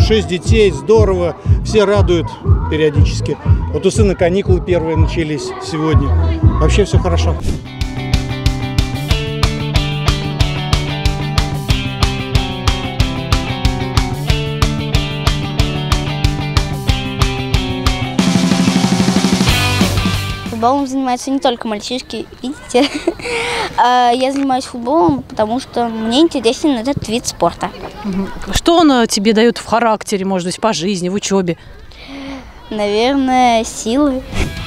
6 детей, здорово, все радуют периодически. Вот у сына каникулы первые начались сегодня. Вообще все хорошо. Футболом занимаются не только мальчишки, видите. Я занимаюсь футболом, потому что мне интересен этот вид спорта. Что он тебе дает в характере, может быть, по жизни, в учебе? Наверное, силы.